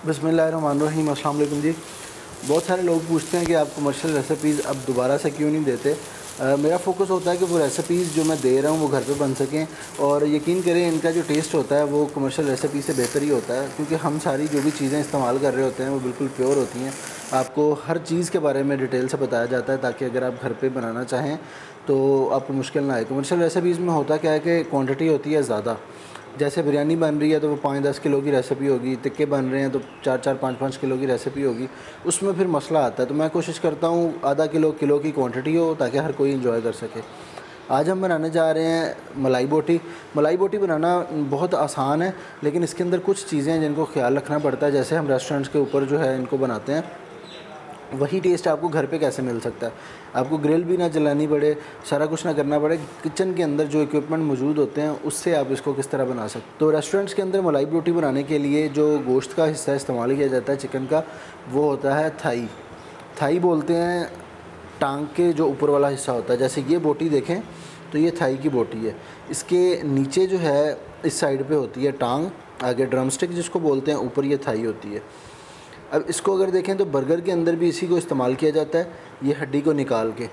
बिस्मिल्लाहिर्रहमानिर्रहीम। अस्सलाम वालेकुम जी। बहुत सारे लोग पूछते हैं कि आप कमर्शियल रेसिपीज़ अब दोबारा से क्यों नहीं देते। मेरा फ़ोकस होता है कि वो रेसिपीज़ जो मैं दे रहा हूँ वो घर पे बन सकें, और यकीन करें इनका जो टेस्ट होता है वो कमर्शियल रेसिपी से बेहतर ही होता है, क्योंकि हम सारी जो भी चीज़ें इस्तेमाल कर रहे होते हैं वो बिल्कुल प्योर होती हैं। आपको हर चीज़ के बारे में डिटेल से बताया जाता है ताकि अगर आप घर पे बनाना चाहें तो आपको मुश्किल ना आए। कमर्शियल रेसिपीज़ में होता क्या है कि क्वांटिटी होती है ज़्यादा। जैसे बिरयानी बन रही है तो वो 5-10 किलो की रेसिपी होगी, टिक्के बन रहे हैं तो 4-4 5-5 किलो की रेसिपी होगी, उसमें फिर मसला आता है। तो मैं कोशिश करता हूँ आधा किलो की क्वांटिटी हो ताकि हर कोई इंजॉय कर सके। आज हम बनाने जा रहे हैं मलाई बोटी। मलाई बोटी बनाना बहुत आसान है, लेकिन इसके अंदर कुछ चीज़ें हैं जिनको ख्याल रखना पड़ता है। जैसे हम रेस्टोरेंट्स के ऊपर जो है इनको बनाते हैं, वही टेस्ट आपको घर पे कैसे मिल सकता है। आपको ग्रिल भी ना जलानी पड़े, सारा कुछ ना करना पड़े, किचन के अंदर जो इक्विपमेंट मौजूद होते हैं उससे आप इसको किस तरह बना सकते। तो रेस्टोरेंट्स के अंदर मलाई बोटी बनाने के लिए जो गोश्त का हिस्सा इस्तेमाल किया जाता है चिकन का, वो होता है थाई। थाई बोलते हैं टांग के जो ऊपर वाला हिस्सा होता है। जैसे ये बोटी देखें तो ये थाई की बोटी है। इसके नीचे जो है इस साइड पे होती है टांग, आगे ड्रमस्टिक जिसको बोलते हैं, ऊपर ये थाई होती है। अब इसको अगर देखें तो बर्गर के अंदर भी इसी को इस्तेमाल किया जाता है। ये हड्डी को निकाल के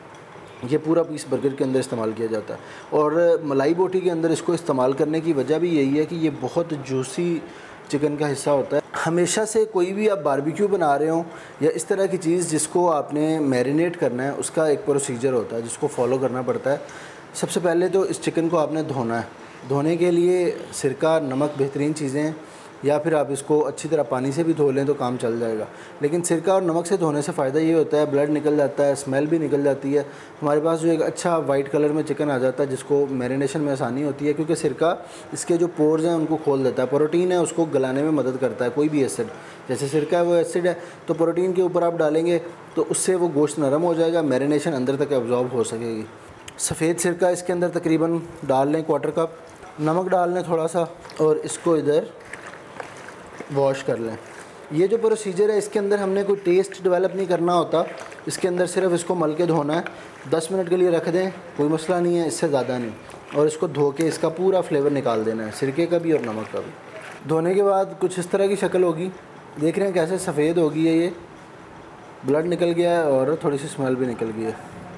ये पूरा पीस बर्गर के अंदर इस्तेमाल किया जाता है। और मलाई बोटी के अंदर इसको इस्तेमाल करने की वजह भी यही है कि ये बहुत जूसी चिकन का हिस्सा होता है। हमेशा से कोई भी आप बारबेक्यू बना रहे हो या इस तरह की चीज़ जिसको आपने मैरिनेट करना है, उसका एक प्रोसीजर होता है जिसको फॉलो करना पड़ता है। सबसे पहले तो इस चिकन को आपने धोना है। धोने के लिए सिरका, नमक बेहतरीन चीज़ें हैं, या फिर आप इसको अच्छी तरह पानी से भी धो लें तो काम चल जाएगा। लेकिन सिरका और नमक से धोने से फ़ायदा ये होता है ब्लड निकल जाता है, स्मेल भी निकल जाती है। हमारे पास जो एक अच्छा वाइट कलर में चिकन आ जाता है जिसको मैरिनेशन में आसानी होती है, क्योंकि सिरका इसके जो पोर्स हैं उनको खोल देता है। प्रोटीन है उसको गलाने में मदद करता है। कोई भी एसिड, जैसे सिरका है वो एसिड है, तो प्रोटीन के ऊपर आप डालेंगे तो उससे वो गोश्त नरम हो जाएगा, मैरिनेशन अंदर तक एब्जॉर्ब हो सकेगी। सफ़ेद सिरका इसके अंदर तकरीबन डाल लें, 1/4 कप नमक डाल लें थोड़ा सा, और इसको इधर वॉश कर लें। ये जो प्रोसीजर है इसके अंदर हमने कोई टेस्ट डेवलप नहीं करना होता। इसके अंदर सिर्फ इसको मल के धोना है। 10 मिनट के लिए रख दें, कोई मसला नहीं है, इससे ज़्यादा नहीं। और इसको धो के इसका पूरा फ्लेवर निकाल देना है, सिरके का भी और नमक का भी। धोने के बाद कुछ इस तरह की शक्ल होगी। देख रहे हैं कैसे सफ़ेद होगी है, ये ब्लड निकल गया है और थोड़ी सी स्मेल भी निकल गई है।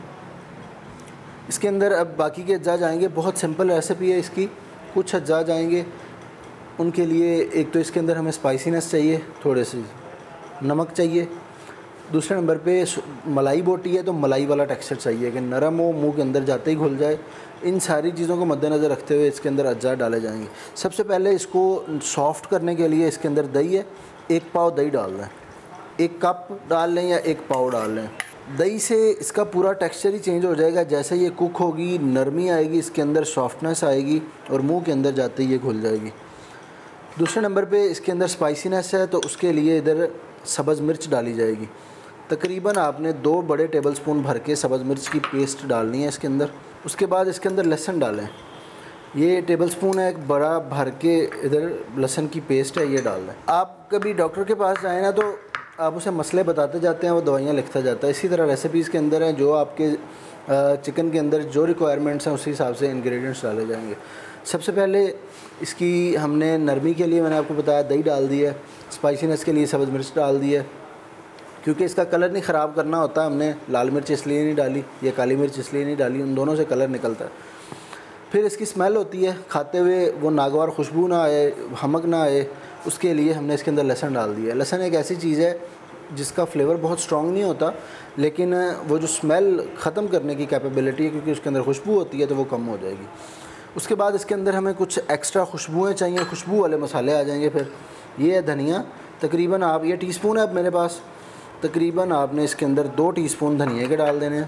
इसके अंदर अब बाकी के अज्जा जाएंगे। बहुत सिंपल रेसिपी है इसकी। कुछ अज्जा जाएंगे उनके लिए। एक तो इसके अंदर हमें स्पाइसीनेस चाहिए, थोड़े से नमक चाहिए। दूसरे नंबर पे मलाई बोटी है तो मलाई वाला टेक्सचर चाहिए कि नरम हो, मुंह के अंदर जाते ही घुल जाए। इन सारी चीज़ों को मद्देनज़र रखते हुए इसके अंदर अज्जा डाले जाएंगे। सबसे पहले इसको सॉफ्ट करने के लिए इसके अंदर दही है, 1 पाव दही डाल लें। 1 कप डाल लें या 1 पाव डाल लें। दही से इसका पूरा टेक्सचर ही चेंज हो जाएगा। जैसे ये कुक होगी, नरमी आएगी, इसके अंदर सॉफ्टनेस आएगी और मुंह के अंदर जाते ही ये घुल जाएगी। दूसरे नंबर पे इसके अंदर स्पाइसीनेस है तो उसके लिए इधर सब्ज़ मिर्च डाली जाएगी। तकरीबन आपने 2 बड़े टेबलस्पून भर के सब्ज़ मिर्च की पेस्ट डालनी है इसके अंदर। उसके बाद इसके अंदर लहसुन डालें। ये टेबलस्पून है एक बड़ा भर के, इधर लहसुन की पेस्ट है, ये डाल दें। आप कभी डॉक्टर के पास जाएँ ना तो आप उसे मसले बताते जाते हैं, वो दवाइयाँ लिखता जाता है। इसी तरह रेसिपीज़ के अंदर हैं जो आपके चिकन के अंदर जो रिक्वायरमेंट्स हैं उसी हिसाब से इंग्रेडिएंट्स डाले जाएंगे। सबसे पहले इसकी हमने नरमी के लिए मैंने आपको बताया दही डाल दी है। स्पाइसीनेस के लिए सब्ज़ मिर्च डाल दी है, क्योंकि इसका कलर नहीं ख़राब करना होता। हमने लाल मिर्च इसलिए नहीं डाली, ये काली मिर्च इसलिए नहीं डाली, उन दोनों से कलर निकलता है। फिर इसकी स्मेल होती है, खाते हुए वो नागवार खुशबू ना आए, हमक ना आए, उसके लिए हमने इसके अंदर लहसुन डाल दिया। लहसुन एक ऐसी चीज़ है जिसका फ्लेवर बहुत स्ट्रॉन्ग नहीं होता, लेकिन वो जो स्मेल ख़त्म करने की कैपेबिलिटी है, क्योंकि उसके अंदर खुशबू होती है तो वो कम हो जाएगी। उसके बाद इसके अंदर हमें कुछ एक्स्ट्रा खुशबुएँ चाहिए, खुशबू वाले मसाले आ जाएंगे। फिर ये है धनिया, तकरीबन आप, ये टीस्पून है अब मेरे पास, तकरीबन आपने इसके अंदर 2 टीस्पून धनिया के डाल देने हैं,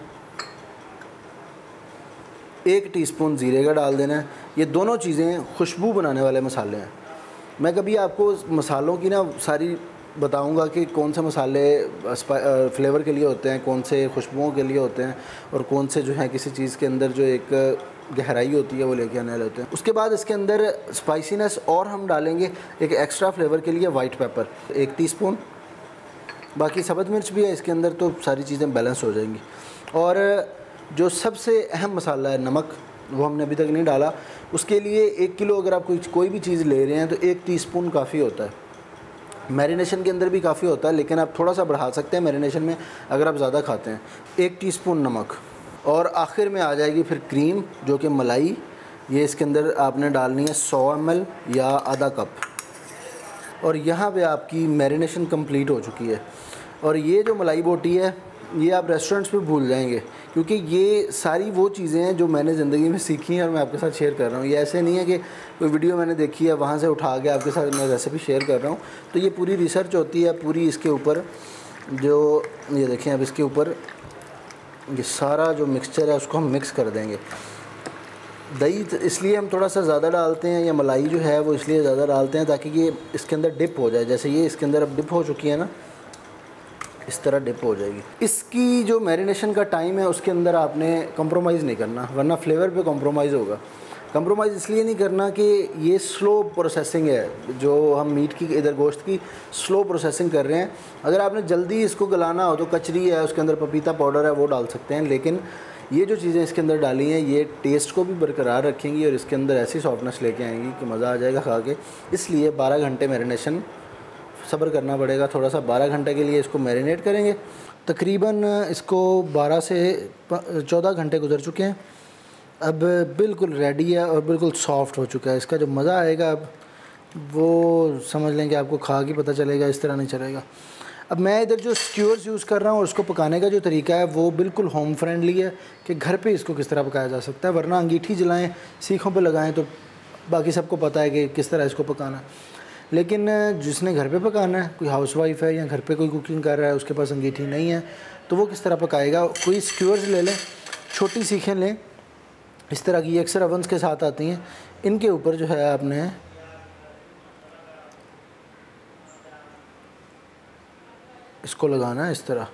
1 टीस्पून ज़ीरे का डाल देना है। ये दोनों चीज़ें खुशबू बनाने वाले मसाले हैं। मैं कभी आपको मसालों की ना सारी बताऊंगा कि कौन से मसाले फ्लेवर के लिए होते हैं, कौन से खुशबुओं के लिए होते हैं, और कौन से जो है किसी चीज़ के अंदर जो एक गहराई होती है वो लेके आने वाले होते हैं। उसके बाद इसके अंदर स्पाइसीनेस और हम डालेंगे एक एक्स्ट्रा फ्लेवर के लिए वाइट पेपर 1 टीस्पून, बाकी सब्ज़ मिर्च भी है इसके अंदर, तो सारी चीज़ें बैलेंस हो जाएंगी। और जो सबसे अहम मसाला है नमक, वो हमने अभी तक नहीं डाला। उसके लिए 1 किलो अगर आप कोई भी चीज़ ले रहे हैं तो 1 टीस्पून काफ़ी होता है। मैरिनेशन के अंदर भी काफ़ी होता है, लेकिन आप थोड़ा सा बढ़ा सकते हैं मैरिनेशन में अगर आप ज़्यादा खाते हैं। 1 टीस्पून नमक, और आखिर में आ जाएगी फिर क्रीम जो कि मलाई। ये इसके अंदर आपने डालनी है 100 ml या आधा कप। और यहाँ पे आपकी मैरिनेशन कंप्लीट हो चुकी है। और ये जो मलाई बोटी है ये आप रेस्टोरेंट्स पे भूल जाएंगे, क्योंकि ये सारी वो चीज़ें हैं जो मैंने ज़िंदगी में सीखी हैं और मैं आपके साथ शेयर कर रहा हूँ। ये ऐसे नहीं है कि कोई वीडियो मैंने देखी है वहाँ से उठा के आपके साथ मैं रेसिपी शेयर कर रहा हूँ। तो ये पूरी रिसर्च होती है पूरी इसके ऊपर। जो ये देखें, अब इसके ऊपर ये सारा जो मिक्सचर है उसको हम मिक्स कर देंगे। दही इसलिए हम थोड़ा सा ज़्यादा डालते हैं, या मलाई जो है वो इसलिए ज़्यादा डालते हैं ताकि ये इसके अंदर डिप हो जाए। जैसे ये इसके अंदर अब डिप हो चुकी है ना, इस तरह डिप हो जाएगी। इसकी जो मैरिनेशन का टाइम है उसके अंदर आपने कंप्रोमाइज़ नहीं करना, वरना फ्लेवर पे कंप्रोमाइज़ होगा। कंप्रोमाइज़ इसलिए नहीं करना कि ये स्लो प्रोसेसिंग है, जो हम मीट की इधर गोश्त की स्लो प्रोसेसिंग कर रहे हैं। अगर आपने जल्दी इसको गलाना हो तो कचरी है, उसके अंदर पपीता पाउडर है, वो डाल सकते हैं। लेकिन ये जो चीज़ें इसके अंदर डाली हैं ये टेस्ट को भी बरकरार रखेंगी और इसके अंदर ऐसी सॉफ्टनेस लेके आएंगी कि मज़ा आ जाएगा खा के। इसलिए 12 घंटे मैरिनेशन सब्र करना पड़ेगा थोड़ा सा। 12 घंटे के लिए इसको मैरिनेट करेंगे। तकरीबन इसको 12 से 14 घंटे गुजर चुके हैं। अब बिल्कुल रेडी है और बिल्कुल सॉफ्ट हो चुका है। इसका जो मज़ा आएगा अब वो समझ लें कि आपको खा के पता चलेगा, इस तरह नहीं चलेगा। अब मैं इधर जो स्क्यूअर्स यूज़ कर रहा हूँ और उसको पकाने का जो तरीका है वो बिल्कुल होम फ्रेंडली है कि घर पे इसको किस तरह पकाया जा सकता है। वरना अंगीठी जलाएं, सीखों पे लगाएं तो बाकी सबको पता है कि किस तरह इसको पकाना है। लेकिन जिसने घर पे पकाना है, कोई हाउसवाइफ है या घर पे कोई कुकिंग कर रहा है, उसके पास अंगीठी नहीं है, तो वो किस तरह पकाएगा। कोई स्क्यूअर्स ले लें, छोटी सीखें लें, इस तरह की अक्सर अवंस के साथ आती हैं। इनके ऊपर जो है आपने इसको लगाना है इस तरह।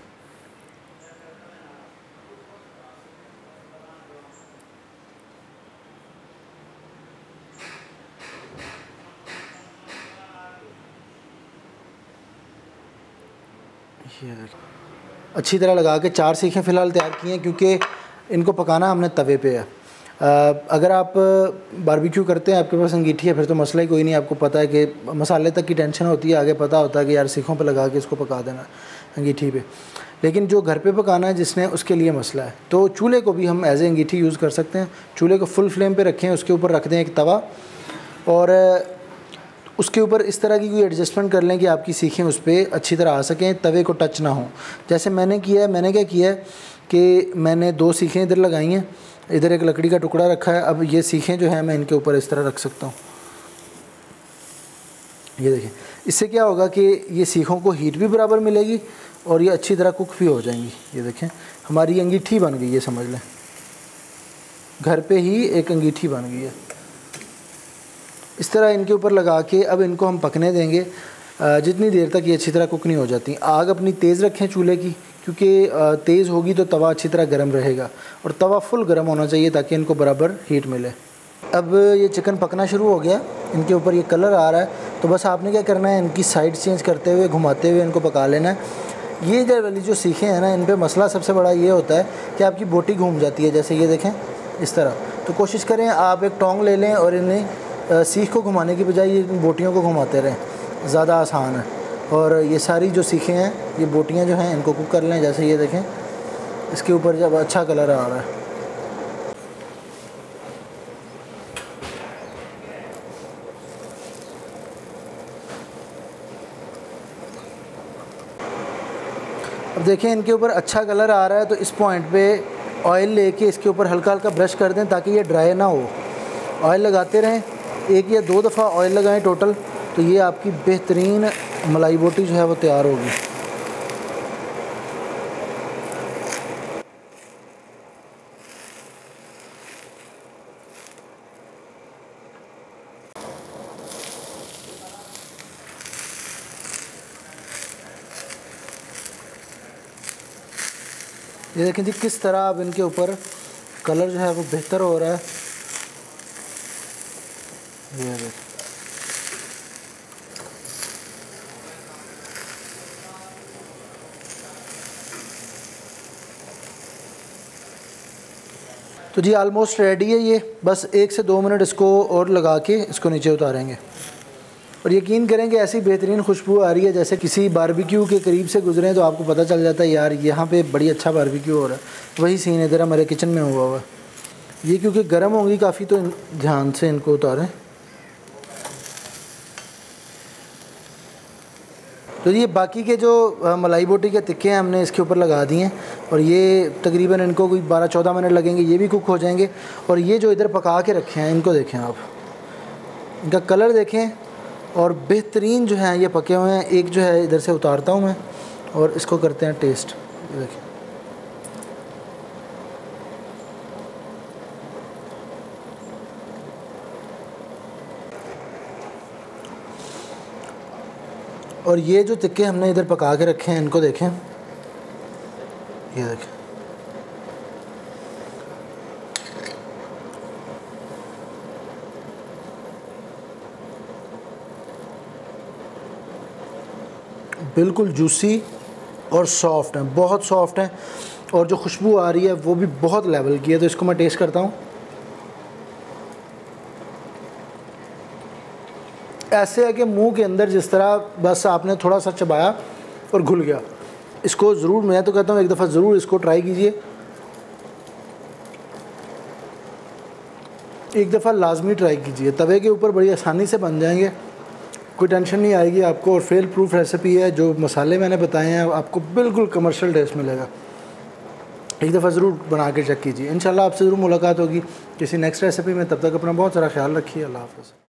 अच्छी तरह लगा के 4 सीखें फ़िलहाल तैयार की हैं, क्योंकि इनको पकाना हमने तवे पे है। अगर आप बारबेक्यू करते हैं, आपके पास अंगीठी है, फिर तो मसला ही कोई नहीं। आपको पता है कि मसाले तक की टेंशन होती है, आगे पता होता है कि यार सीखों पे लगा के इसको पका देना अंगीठी पे। लेकिन जो घर पे पकाना है जिसने, उसके लिए मसला है। तो चूल्हे को भी हम एज ए अंगीठी यूज़ कर सकते हैं। चूल्हे को फुल फ्लेम पे रखें, उसके ऊपर रख दें एक तवा, और उसके ऊपर इस तरह की कोई एडजस्टमेंट कर लें कि आपकी सीखें उस पर अच्छी तरह आ सकें, तवे को टच ना हो। जैसे मैंने किया है, मैंने क्या किया है कि मैंने 2 सीखें इधर लगाई हैं, इधर एक लकड़ी का टुकड़ा रखा है। अब ये सीखें जो है मैं इनके ऊपर इस तरह रख सकता हूँ। ये देखें, इससे क्या होगा कि ये सीखों को हीट भी बराबर मिलेगी और ये अच्छी तरह कुक भी हो जाएंगी। ये देखें, हमारी अंगीठी बन गई है, समझ लें घर पे ही एक अंगीठी बन गई है। इस तरह इनके ऊपर लगा के अब इनको हम पकने देंगे जितनी देर तक ये अच्छी तरह कुक नहीं हो जाती। आग अपनी तेज़ रखें चूल्हे की, क्योंकि तेज़ होगी तो तवा अच्छी तरह गर्म रहेगा, और तवा फुल गर्म होना चाहिए ताकि इनको बराबर हीट मिले। अब ये चिकन पकना शुरू हो गया, इनके ऊपर ये कलर आ रहा है, तो बस आपने क्या करना है, इनकी साइड चेंज करते हुए, घुमाते हुए इनको पका लेना है। ये जो वाली जो सीखें हैं ना, इन पर मसला सबसे बड़ा ये होता है कि आपकी बोटी घूम जाती है। जैसे ये देखें इस तरह। तो कोशिश करें आप एक टोंग ले लें और इन्हें सीख को घुमाने की बजाय ये बोटियों को घुमाते रहें, ज़्यादा आसान है। और ये सारी जो सीखें हैं, ये बोटियां जो हैं, इनको कुक कर लें। जैसे ये देखें, इसके ऊपर जब अच्छा कलर आ रहा है, अब देखें इनके ऊपर अच्छा कलर आ रहा है, तो इस पॉइंट पे ऑयल लेके इसके ऊपर हल्का हल्का ब्रश कर दें ताकि ये ड्राई ना हो। ऑयल लगाते रहें, 1 या 2 दफ़ा ऑयल लगाएं टोटल, तो ये आपकी बेहतरीन मलाई बोटी जो है वो तैयार होगी। ये देखें जी किस तरह अब इनके ऊपर कलर जो है वो बेहतर हो रहा है। ये देखें, तो जी ऑलमोस्ट रेडी है ये। बस 1 से 2 मिनट इसको और लगा के इसको नीचे उतारेंगे। और यकीन करें कि ऐसी बेहतरीन खुशबू आ रही है जैसे किसी बारबेक्यू के करीब से गुजरें तो आपको पता चल जाता है यार यहाँ पे बड़ी अच्छा बारबेक्यू हो रहा है। वही सीन इधर हमारे किचन में हुआ ये, क्योंकि गर्म होंगी काफ़ी तो ध्यान से इनको उतारें। तो ये बाकी के जो मलाई बोटी के तिक्के हैं हमने इसके ऊपर लगा दिए हैं और ये तकरीबन इनको कोई 12-14 मिनट लगेंगे, ये भी कुक हो जाएंगे। और ये जो इधर पका के रखे हैं इनको देखें आप, इनका कलर देखें और बेहतरीन जो है ये पके हुए हैं। एक जो है इधर से उतारता हूँ मैं और इसको करते हैं टेस्ट। ये देखें, और ये जो तिक्के हमने इधर पका के रखे हैं इनको देखें, ये देखें, बिल्कुल जूसी और सॉफ्ट हैं, बहुत सॉफ्ट हैं। और जो खुशबू आ रही है वो भी बहुत लेवल की है। तो इसको मैं टेस्ट करता हूँ। ऐसे है कि मुंह के अंदर जिस तरह बस आपने थोड़ा सा चबाया और घुल गया। इसको ज़रूर, मैं तो कहता हूँ एक दफ़ा ज़रूर इसको ट्राई कीजिए, एक दफ़ा लाजमी ट्राई कीजिए। तवे के ऊपर बड़ी आसानी से बन जाएंगे, कोई टेंशन नहीं आएगी आपको। और फेल प्रूफ रेसिपी है। जो मसाले मैंने बताए हैं आपको बिल्कुल कमर्शियल टेस्ट मिलेगा। एक दफ़ा ज़रूर बना के चेक कीजिए। इंशाल्लाह आपसे ज़रूर मुलाकात होगी किसी नेक्स्ट रेसिपी में। तब तक अपना बहुत सारा ख्याल रखिए। अल्लाह हाफ़िज़।